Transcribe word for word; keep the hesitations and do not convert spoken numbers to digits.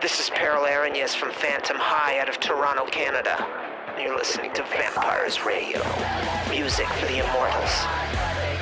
This is Enrinyes from Phantom High out of Toronto, Canada. You're listening to Vampires Radio. Music for the Immortals.